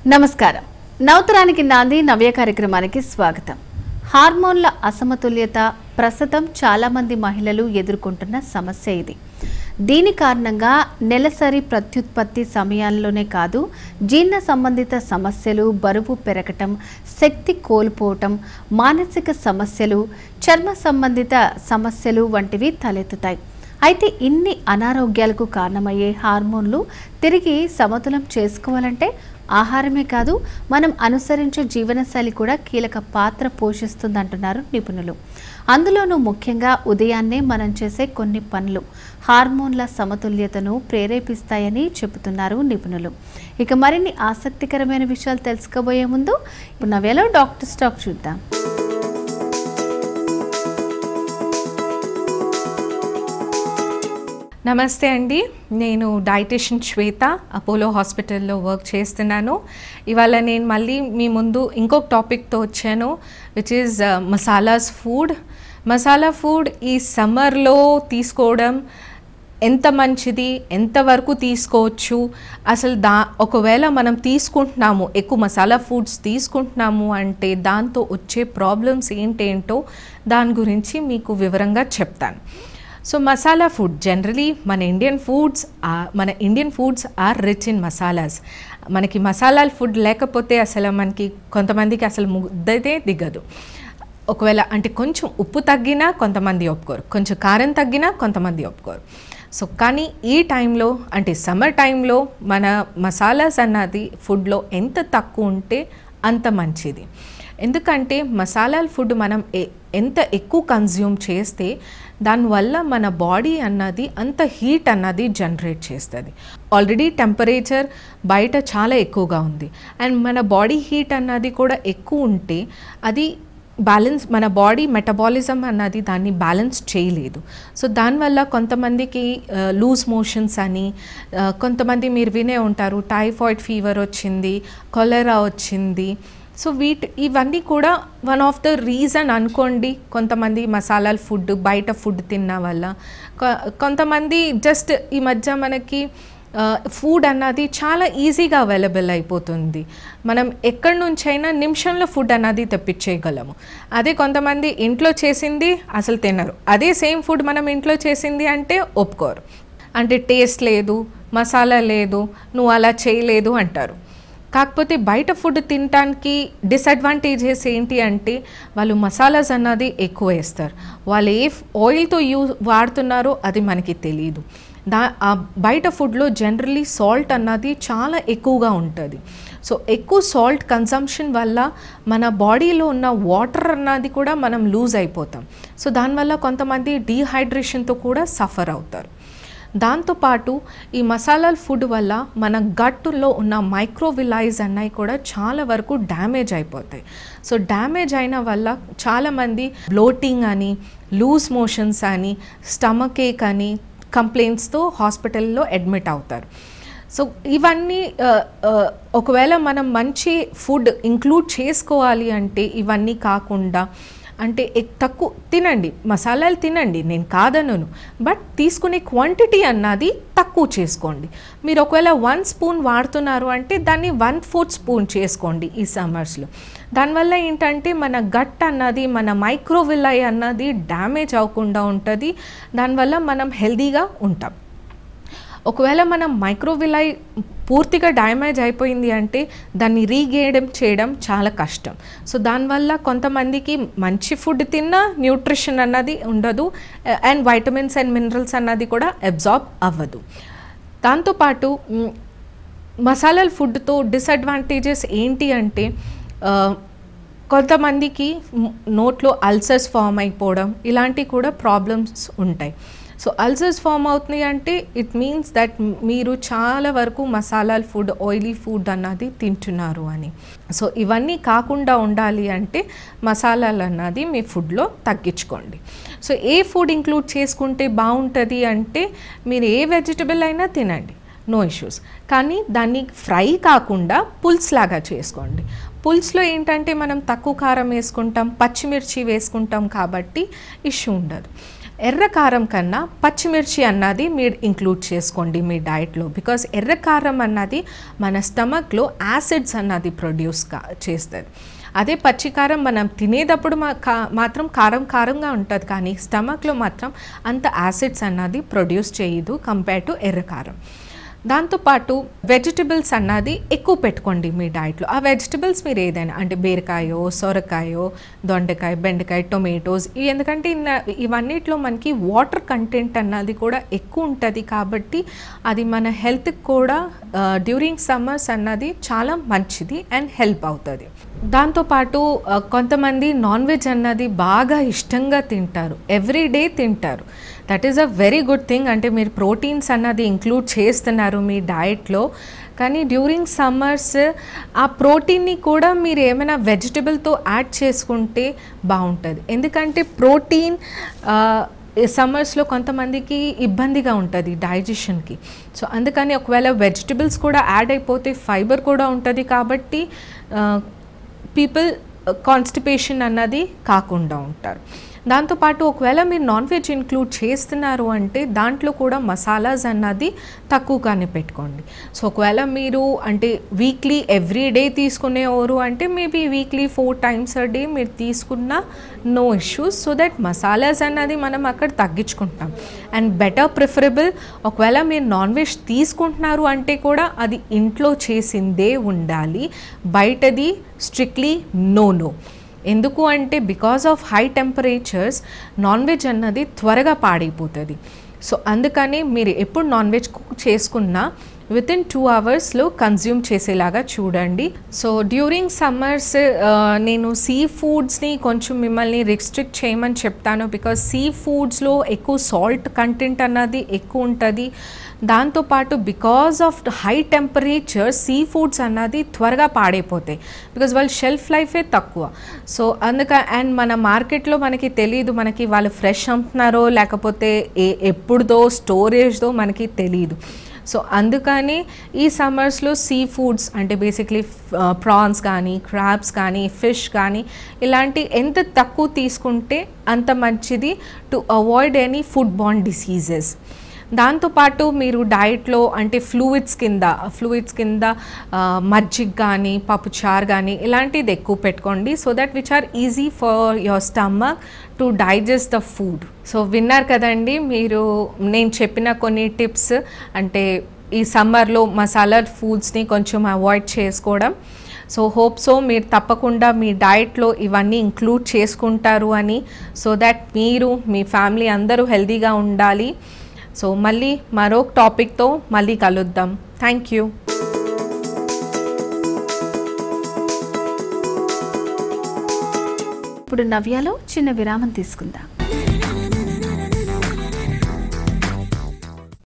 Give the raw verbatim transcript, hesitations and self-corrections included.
నమస్కారం. నవతరానికి నాంది నవ్య కార్యక్రమానికి స్వాగతం. హార్మోన్ల అసమతుల్యత ప్రస్తుతం చాలా మంది మహిళలు ఎదుర్కొంటున్న సమస్య ఇది. దీని కారణంగా నెలసరి ప్రత్యుత్పత్తి సమయాల్లోనే కాదు, జీర్ణ సంబంధిత సమస్యలు, బరువు పెరగటం, శక్తి కోల్పోవటం, మానసిక సమస్యలు, చర్మ సంబంధిత సమస్యలు వంటివి తలెత్తుతాయి. అయితే ఇన్ని అనారోగ్యాలకు కారణమయ్యే హార్మోన్లు తిరిగి సమతులం చేసుకోవాలంటే ఆహారమే కాదు, మనం అనుసరించే జీవనశైలి కూడా కీలక పాత్ర పోషిస్తుందంటున్నారు నిపుణులు. అందులోనూ ముఖ్యంగా ఉదయాన్నే మనం చేసే కొన్ని పనులు హార్మోన్ల సమతుల్యతను ప్రేరేపిస్తాయని చెబుతున్నారు నిపుణులు. ఇక మరిన్ని ఆసక్తికరమైన విషయాలు తెలుసుకోబోయే ముందు ఇప్పుడు నవ్యలో డాక్టర్ స్టాక్ చూద్దాం. నమస్తే అండి, నేను డైటీషియన్ శ్వేత, అపోలో హాస్పిటల్లో వర్క్ చేస్తున్నాను. ఇవాళ నేను మళ్ళీ మీ ముందు ఇంకొక టాపిక్తో వచ్చాను, which is masalas food. Masala food ఈ సమ్మర్లో తీసుకోవడం ఎంత మంచిది, ఎంతవరకు తీసుకోవచ్చు, అసలు దా ఒకవేళ మనం తీసుకుంటున్నాము, ఎక్కువ మసాలా ఫుడ్స్ తీసుకుంటున్నాము అంటే దాంతో వచ్చే ప్రాబ్లమ్స్ ఏంటేంటో దాని గురించి మీకు వివరంగా చెప్తాను. సో మసాలా ఫుడ్ జనరలీ మన ఇండియన్ ఫుడ్స్ మన Indian foods are rich in masalas. మనకి మసాలాల ఫుడ్ లేకపోతే అసలు మనకి కొంతమందికి అసలు ముద్దైతే దిగదు. ఒకవేళ అంటే కొంచెం ఉప్పు తగ్గినా కొంతమంది ఒప్పుకోరు, కొంచెం కారం తగ్గినా కొంతమంది ఒప్పుకోరు. సో కానీ ఈ టైంలో అంటే సమ్మర్ టైంలో మన మసాలాస్ అన్నది ఫుడ్లో ఎంత తక్కువ ఉంటే అంత మంచిది. ఎందుకంటే మసాలాల ఫుడ్ మనం ఎంత ఎక్కువ కన్జ్యూమ్ చేస్తే దానివల్ల మన బాడీ అన్నది అంత హీట్ అన్నది జనరేట్ చేస్తుంది. ఆల్రెడీ టెంపరేచర్ బయట చాలా ఎక్కువగా ఉంది అండ్ మన బాడీ హీట్ అన్నది కూడా ఎక్కువ ఉంటే అది బ్యాలెన్స్ మన బాడీ మెటబాలిజం అన్నది దాన్ని బ్యాలెన్స్ చేయలేదు. సో దానివల్ల కొంతమందికి లూజ్ మోషన్స్ అని, కొంతమంది మీరు వినే ఉంటారు టైఫాయిడ్ ఫీవర్ వచ్చింది, కొలెరా వచ్చింది. సో వీటి ఇవన్నీ కూడా వన్ ఆఫ్ ద రీజన్ అనుకోండి. కొంతమంది మసాలాల ఫుడ్ బయట ఫుడ్ తిన్న వల్ల, కొంతమంది జస్ట్ ఈ మధ్య మనకి ఫుడ్ అన్నది చాలా ఈజీగా అవైలబుల్ అయిపోతుంది. మనం ఎక్కడి నుంచైనా నిమిషంలో ఫుడ్ అన్నది తెప్పించేయగలము. అదే కొంతమంది ఇంట్లో చేసింది అసలు తినరు, అదే సేమ్ ఫుడ్ మనం ఇంట్లో చేసింది అంటే ఒప్పుకోరు, అంటే టేస్ట్ లేదు, మసాలా లేదు, నువ్వు అలా చేయలేదు అంటారు. కాకపోతే బయట ఫుడ్ తినడానికి డిసడ్వాంటేజెస్ ఏంటి అంటే వాళ్ళు మసాలాస్ అన్నది ఎక్కువ వేస్తారు, వాళ్ళు ఏ ఆయిల్తో యూజ్ వాడుతున్నారో అది మనకి తెలియదు. దా ఆ బయట ఫుడ్లో జనరల్లీ సాల్ట్ అన్నది చాలా ఎక్కువగా ఉంటుంది. సో ఎక్కువ సాల్ట్ కన్సంప్షన్ వల్ల మన బాడీలో ఉన్న వాటర్ అన్నది కూడా మనం లూజ్ అయిపోతాం. సో దానివల్ల కొంతమంది డీహైడ్రేషన్తో కూడా సఫర్ అవుతారు. దాంతోపాటు ఈ మసాలాల ఫుడ్ వల్ల మన గట్టులో ఉన్న మైక్రోవిలైజ్ అన్నవి కూడా చాలా వరకు డ్యామేజ్ అయిపోతాయి. సో డ్యామేజ్ అయిన వల్ల చాలామంది బ్లోటింగ్ అని, లూజ్ మోషన్స్ అని, స్టమక్ ఏక్ అని కంప్లైంట్స్తో హాస్పిటల్లో అడ్మిట్ అవుతారు. సో ఇవన్నీ ఒకవేళ మనం మంచి ఫుడ్ ఇంక్లూడ్ చేసుకోవాలి అంటే ఇవన్నీ కాకుండా అంటే తక్కువ తినండి, మసాలాలు తినండి, నేను కాదనను, బట్ తీసుకునే క్వాంటిటీ అన్నది తక్కువ చేసుకోండి. మీరు ఒకవేళ వన్ స్పూన్ వాడుతున్నారు అంటే దాన్ని వన్ ఫోర్త్ స్పూన్ చేసుకోండి ఈ సమ్మర్స్లో. దానివల్ల ఏంటంటే మన గట్ అన్నది, మన మైక్రోవిలై అన్నది డ్యామేజ్ అవ్వకుండా ఉంటుంది, దానివల్ల మనం హెల్దీగా ఉంటాం. ఒకవేళ మనం మైక్రోవిలై పూర్తిగా డ్యామేజ్ అయిపోయింది అంటే దాన్ని రీగేయడం చేయడం చాలా కష్టం. సో దానివల్ల కొంతమందికి మంచి ఫుడ్ తిన్నా న్యూట్రిషన్ అన్నది ఉండదు అండ్ వైటమిన్స్ అండ్ మినరల్స్ అన్నది కూడా అబ్జార్బ్ అవ్వదు. దాంతోపాటు మసాలాల ఫుడ్తో డిసడ్వాంటేజెస్ ఏంటి అంటే కొంతమందికి నోట్లో అల్సర్స్ ఫామ్ అయిపోవడం, ఇలాంటివి కూడా ప్రాబ్లమ్స్ ఉంటాయి. సో అల్సర్స్ ఫామ్ అవుతున్నాయి అంటే ఇట్ మీన్స్ దట్ మీరు చాలా వరకు మసాలాల ఫుడ్, ఆయిలీ ఫుడ్ అన్నది తింటున్నారు అని. సో ఇవన్నీ కాకుండా ఉండాలి అంటే మసాలాలు అన్నది మీ ఫుడ్లో తగ్గించుకోండి. సో ఏ ఫుడ్ ఇంక్లూడ్ చేసుకుంటే బాగుంటుంది అంటే మీరు ఏ వెజిటబుల్ అయినా తినండి, నో ఇష్యూస్, కానీ దాన్ని ఫ్రై కాకుండా పుల్స్ లాగా చేసుకోండి. పులుసులో ఏంటంటే మనం తక్కువ కారం వేసుకుంటాం, పచ్చిమిర్చి వేసుకుంటాం కాబట్టి ఇష్యూ ఉండదు. ఎర్ర కారం కన్నా పచ్చిమిర్చి అన్నది మీరు ఇంక్లూడ్ చేసుకోండి మీ డైట్లో. బికాస్ ఎర్ర కారం అన్నది మన స్టమక్లో యాసిడ్స్ అన్నది ప్రొడ్యూస్ కా చేస్తుంది. అదే పచ్చికారం మనం తినేటప్పుడు మా కా మాత్రం కారం కారంగా ఉంటుంది, కానీ స్టమక్లో మాత్రం అంత యాసిడ్స్ అన్నది ప్రొడ్యూస్ చేయదు కంపేర్ టు ఎర్ర కారం. దాంతోపాటు వెజిటబుల్స్ అన్నది ఎక్కువ పెట్టుకోండి మీ డైట్లో. ఆ వెజిటబుల్స్ మీరు ఏదైనా అంటే బీరకాయో, సొరకాయో, దొండకాయ, బెండకాయ, టొమాటోస్, ఇవి ఎందుకంటే ఇవన్నిట్లో మనకి వాటర్ కంటెంట్ అన్నది కూడా ఎక్కువ ఉంటుంది కాబట్టి అది మన హెల్త్కి కూడా డ్యూరింగ్ సమ్మర్స్ అన్నది చాలా మంచిది అండ్ హెల్ప్ అవుతుంది. దాంతోపాటు కొంతమంది నాన్ వెజ్ అన్నది బాగా ఇష్టంగా తింటారు, ఎవ్రీడే తింటారు. That is a very good thing. అంటే మీరు ప్రోటీన్స్ అన్నది ఇంక్లూడ్ చేస్తున్నారు మీ డైట్లో, కానీ డ్యూరింగ్ సమ్మర్స్ ఆ ప్రోటీన్ని కూడా మీరు ఏమైనా వెజిటబుల్తో యాడ్ చేసుకుంటే బాగుంటుంది. ఎందుకంటే ప్రోటీన్ సమ్మర్స్లో కొంతమందికి ఇబ్బందిగా ఉంటుంది డైజెషన్కి. సో అందుకని ఒకవేళ వెజిటబుల్స్ కూడా యాడ్ అయిపోతే ఫైబర్ కూడా ఉంటుంది కాబట్టి పీపుల్ కాన్స్టిపేషన్ అన్నది కాకుండా ఉంటారు. దాంతోపాటు ఒకవేళ మీరు నాన్ వెజ్ ఇంక్లూడ్ చేస్తున్నారు అంటే దాంట్లో కూడా మసాలాస్ అన్నది తక్కువగానే పెట్టుకోండి. సో ఒకవేళ మీరు అంటే వీక్లీ ఎవ్రీ డే తీసుకునేవారు అంటే maybe weekly four times a day మీరు తీసుకున్న no issues. So that masalas అన్నది మనం అక్కడ తగ్గించుకుంటాం. అండ్ బెటర్ ప్రిఫరబుల్ ఒకవేళ మీరు నాన్ వెజ్ తీసుకుంటున్నారు అంటే కూడా అది ఇంట్లో చేసిందే ఉండాలి, బయటది స్ట్రిక్ట్లీ నో నో. ఎందుకు అంటే because of high temperatures non veg అన్నది త్వరగా పాడైపోతుంది. సో అందుకని మీరు ఎప్పుడు నాన్ వెజ్ కుక్ చేసుకున్నా విత్ ఇన్ టూ అవర్స్లో కన్జ్యూమ్ చేసేలాగా చూడండి. సో డ్యూరింగ్ సమ్మర్స్ నేను సీ ఫుడ్స్ని కొంచెం మిమ్మల్ని రిస్ట్రిక్ట్ చేయమని చెప్తాను. బికాస్ సీ ఫుడ్స్లో ఎక్కువ సాల్ట్ కంటెంట్ అన్నది ఎక్కువ ఉంటుంది. దాంతోపాటు because of high temperature sea foods అన్నది త్వరగా పాడైపోతాయి బికాజ్ వాళ్ళ షెల్ఫ్ లైఫే తక్కువ. సో అందుక అండ్ మన మార్కెట్లో మనకి తెలియదు మనకి వాళ్ళు ఫ్రెష్ అమ్ముతున్నారో లేకపోతే ఏ ఎప్పుడుదో స్టోరేజ్దో మనకి తెలియదు. సో అందుకని ఈ సమ్మర్స్లో సీ ఫుడ్స్ అంటే బేసిక్లీ ప్రాన్స్ కానీ, క్రాబ్స్ కానీ, ఫిష్ కానీ ఇలాంటి ఎంత తక్కువ తీసుకుంటే అంత మంచిది to avoid any food borne diseases. దాంతోపాటు మీరు డైట్లో అంటే ఫ్లూయిడ్స్ కింద ఫ్లూయిడ్స్ కింద మజ్జిగ కానీ, పప్పుచారు కానీ ఇలాంటిది ఎక్కువ పెట్టుకోండి. So that which are easy for your stomach to digest the food. So విన్నారు కదండి మీరు నేను చెప్పిన కొన్ని టిప్స్. అంటే ఈ సమ్మర్లో మసాలా ఫుడ్స్ని కొంచెం అవాయిడ్ చేసుకోవడం. సో హోప్ సో మీరు తప్పకుండా మీ డైట్లో ఇవన్నీ ఇంక్లూడ్ చేసుకుంటారు అని, సో దట్ మీరు మీ ఫ్యామిలీ అందరూ హెల్తీగా ఉండాలి. సో మళ్ళీ మరొక టాపిక్తో మళ్ళీ కలుద్దాం. Thank you. ఇప్పుడు నవ్యాలో చిన్న విరామం తీసుకుందాం.